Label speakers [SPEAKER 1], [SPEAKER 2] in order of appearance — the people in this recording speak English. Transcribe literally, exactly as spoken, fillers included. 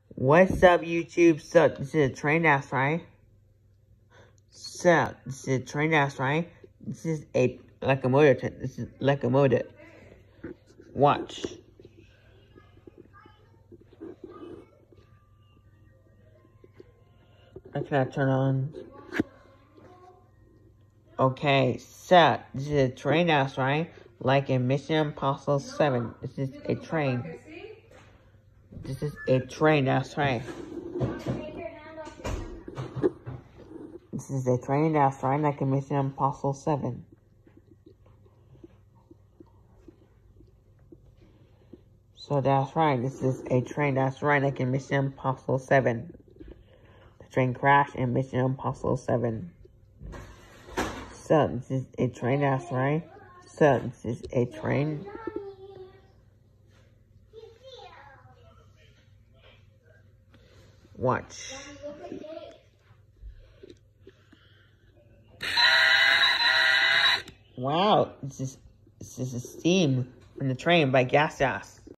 [SPEAKER 1] What's up, YouTube? So, this is a train that's right. So, this is a train that's right. This is a locomotive. This is locomotive. Watch. I cannot turn on. Okay, so, this is a train that's right. Like in Mission Impossible seven. This is a train. This is a train that's right. This is a train that's right, like in Mission Impossible seven. So that's right, this is a train that's right, like in Mission Impossible seven. The train crashed in Mission Impossible seven. So this is a train that's right. So this is a train. Watch. Wow, this is this is a steam from the train by gas gas.